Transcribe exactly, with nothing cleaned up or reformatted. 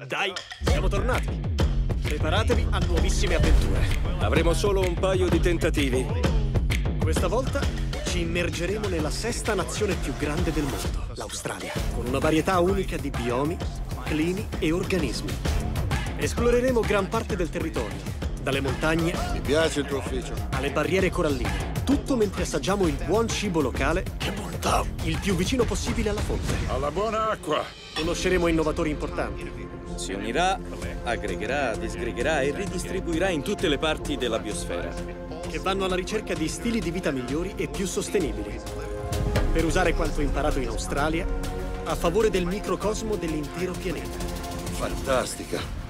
Dai, siamo tornati. Preparatevi a nuovissime avventure. Avremo solo un paio di tentativi. Questa volta ci immergeremo nella sesta nazione più grande del mondo, l'Australia, con una varietà unica di biomi, climi e organismi. Esploreremo gran parte del territorio, dalle montagne Mi piace il tuo ufficio. alle barriere coralline, tutto mentre assaggiamo il buon cibo locale, Che bontà! il più vicino possibile alla fonte. Alla buona acqua! Conosceremo innovatori importanti, Si unirà, aggregherà, disgregherà e ridistribuirà in tutte le parti della biosfera. che vanno alla ricerca di stili di vita migliori e più sostenibili, per usare quanto imparato in Australia a favore del microcosmo dell'intero pianeta. Fantastica!